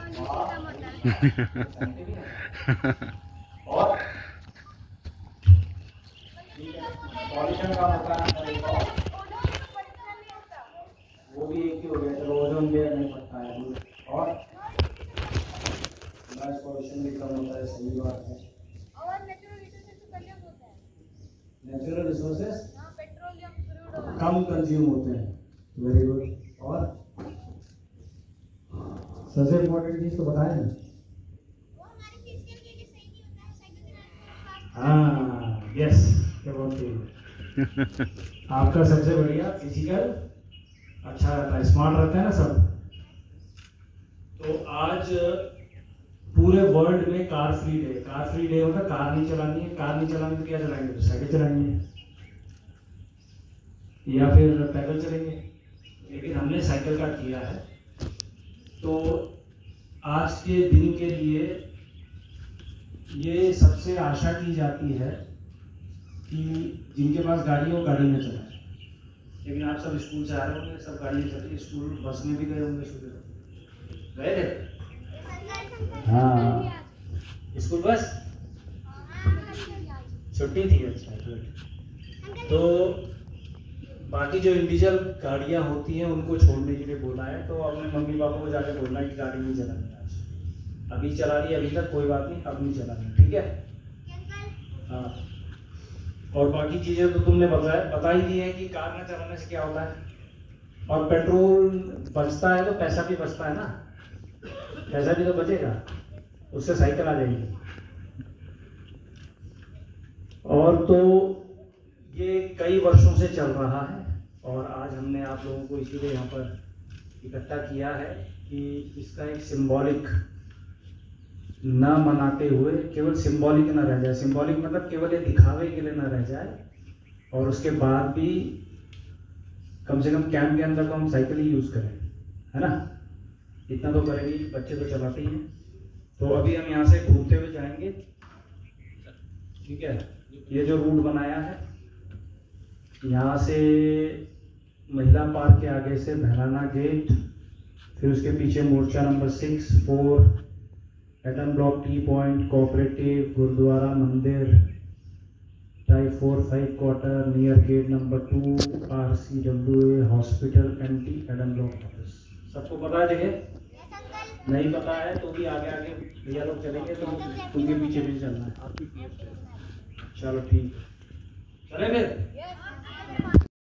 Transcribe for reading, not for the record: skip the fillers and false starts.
और पॉल्यूशन का होता है, वो भी एक ही हो गया। चलो ओजोन लेयर नहीं पड़ता है। और नॉइज पॉल्यूशन भी कम होता है, सही बात है। और नेचुरल रिसोर्सेज तो कम होता है। नेचुरल रिसोर्सेज पेट्रोलियम क्रूड कम कंज्यूम होते हैं। Very good. और सबसे इम्पोर्टेंट चीज तो बताए ना, वो हमारे फिजिकल के लिए सही नहीं होता है, साइकिल चलाने में। हाँ यस, क्या बोलते हैं आपका सबसे बढ़िया फिजिकल अच्छा रहता है, स्मार्ट रहता है ना सब। तो आज पूरे वर्ल्ड में car free day. Car free day होता है, कार नहीं चलानी है। कार नहीं चलानी तो क्या चलाएंगे? तो साइकिल चलाएंगे या फिर पैदल चलेंगे। लेकिन हमने साइकिल का किया है। तो आज के दिन के लिए ये सबसे आशा की जाती है कि जिनके पास गाड़ी हो गाड़ी में चलाएं। लेकिन आप सब स्कूल से आ रहे होंगे, सब गाड़ी में चलते, स्कूल बस में भी गए होंगे, सुबह गए थे। हाँ, स्कूल बस छुट्टी थी। अच्छा गुड। तो बाकी जो इंडिविजुअल गाड़ियाँ होती हैं उनको छोड़ने के लिए बोला है। तो अपने मम्मी पापा को जाके बोलना है कि गाड़ी नहीं चलानी आज। अभी चला रही है अभी तक, कोई बात नहीं, अब नहीं चलानी, ठीक है। हाँ, और बाकी चीज़ें तो तुमने बता ही दी है कि कार न चलाने से क्या होता है। और पेट्रोल बचता है तो पैसा भी बचता है ना, पैसा भी तो बचेगा, उससे साइकिल आ जाएगी। और तो ये कई वर्षों से चल रहा है और आज हमने आप लोगों को इसीलिए यहाँ पर इकट्ठा किया है कि इसका एक सिंबॉलिक ना मनाते हुए, केवल सिंबॉलिक ना रह जाए। सिंबॉलिक मतलब केवल ये दिखावे के लिए ना रह जाए, और उसके बाद भी कम से कम कैंप के अंदर तो हम साइकिल ही यूज़ करें, है ना। इतना तो करेंगे, बच्चे तो चलाते ही हैं। तो अभी हम यहाँ से घूमते हुए जाएंगे, ठीक है। ये जो रूट बनाया है, यहाँ से महिला पार्क के आगे से भैलाना गेट, फिर उसके पीछे मोर्चा number 6, 4, admin block, T point, cooperative, gurdwara, mandir, type 4, 5 quarter, near gate number 2, RCWA, hospital, MT, admin block office. सबको पता है जगह? नहीं पता है तो भी आगे आगे भैया लोग चलेंगे, तो उनके पीछे भी चलना है। चलो ठीक, चले फिर।